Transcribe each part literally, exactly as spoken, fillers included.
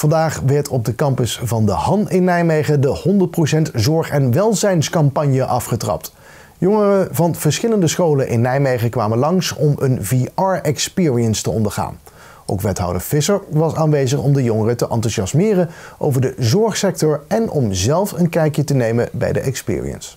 Vandaag werd op de campus van de Han in Nijmegen de honderd procent zorg- en welzijnscampagne afgetrapt. Jongeren van verschillende scholen in Nijmegen kwamen langs om een V R-experience te ondergaan. Ook wethouder Visser was aanwezig om de jongeren te enthousiasmeren over de zorgsector en om zelf een kijkje te nemen bij de experience.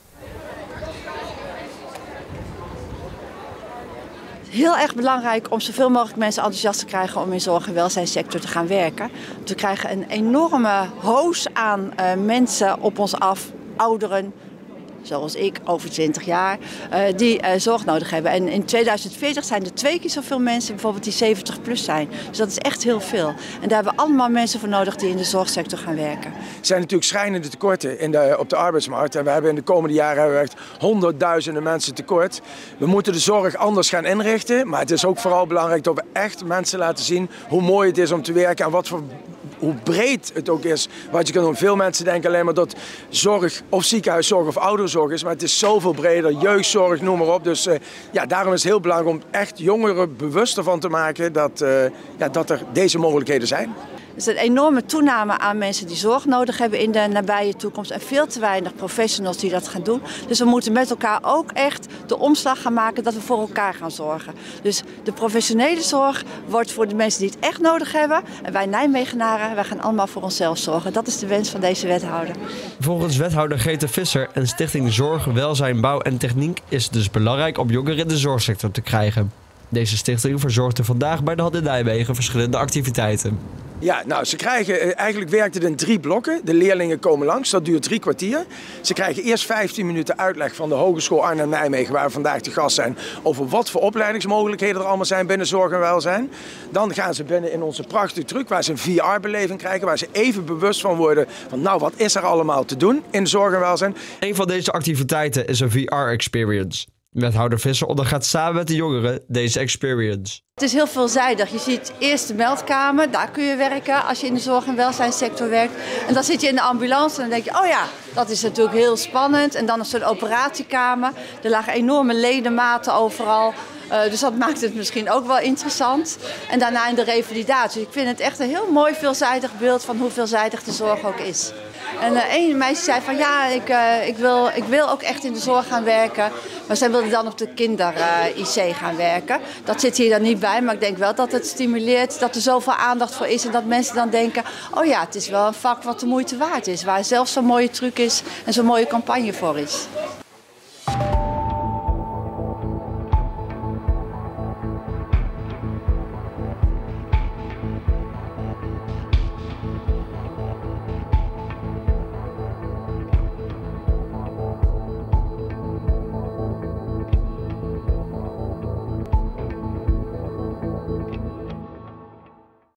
Heel erg belangrijk om zoveel mogelijk mensen enthousiast te krijgen om in zorg- en welzijnssector te gaan werken. Want we krijgen een enorme hoos aan uh, mensen op ons af, ouderen, zoals ik, over twintig jaar, uh, die uh, zorg nodig hebben. En in tweeduizend veertig zijn er twee keer zoveel mensen bijvoorbeeld die zeventig plus zijn. Dus dat is echt heel veel. En daar hebben we allemaal mensen voor nodig die in de zorgsector gaan werken. Er zijn natuurlijk schrijnende tekorten in de, op de arbeidsmarkt. En we hebben in de komende jaren hebben we echt honderdduizenden mensen tekort. We moeten de zorg anders gaan inrichten. Maar het is ook vooral belangrijk dat we echt mensen laten zien hoe mooi het is om te werken en wat voor hoe breed het ook is wat je kan doen. Veel mensen denken alleen maar dat zorg of ziekenhuiszorg of ouderenzorg is, maar het is zoveel breder, jeugdzorg, noem maar op. Dus uh, ja, daarom is het heel belangrijk om echt jongeren bewust ervan te maken dat, uh, ja, dat er deze mogelijkheden zijn. Er is een enorme toename aan mensen die zorg nodig hebben in de nabije toekomst en veel te weinig professionals die dat gaan doen. Dus we moeten met elkaar ook echt de omslag gaan maken dat we voor elkaar gaan zorgen. Dus de professionele zorg wordt voor de mensen die het echt nodig hebben. En wij Nijmegenaren, wij gaan allemaal voor onszelf zorgen. Dat is de wens van deze wethouder. Volgens wethouder Grete Visser en Stichting Zorg, Welzijn, Bouw en Techniek is het dus belangrijk om jongeren in de zorgsector te krijgen. Deze stichting verzorgde vandaag bij de Han in Nijmegen verschillende activiteiten. Ja, nou, ze krijgen, eigenlijk werkt het in drie blokken. De leerlingen komen langs, dat duurt drie kwartier. Ze krijgen eerst vijftien minuten uitleg van de Hogeschool Arnhem-Nijmegen, waar we vandaag te gast zijn, over wat voor opleidingsmogelijkheden er allemaal zijn binnen zorg en welzijn. Dan gaan ze binnen in onze prachtige truc, waar ze een V R-beleving krijgen, waar ze even bewust van worden van, nou, wat is er allemaal te doen in zorg en welzijn. Een van deze activiteiten is een V R-experience. Wethouder Visser ondergaat samen met de jongeren deze experience. Het is heel veelzijdig. Je ziet eerst de meldkamer, daar kun je werken als je in de zorg- en welzijnssector werkt. En dan zit je in de ambulance en dan denk je, oh ja, dat is natuurlijk heel spannend. En dan een soort operatiekamer. Er lagen enorme ledematen overal. Uh, dus dat maakt het misschien ook wel interessant. En daarna in de revalidatie. Ik vind het echt een heel mooi veelzijdig beeld van hoe veelzijdig de zorg ook is. En uh, een meisje zei van ja, ik, uh, ik, wil, ik wil ook echt in de zorg gaan werken. Maar zij wilde dan op de kinder-I C gaan werken. Dat zit hier dan niet bij, maar ik denk wel dat het stimuleert dat er zoveel aandacht voor is. En dat mensen dan denken, oh ja, het is wel een vak wat de moeite waard is. Waar zelfs zo'n mooie truc is en zo'n mooie campagne voor is.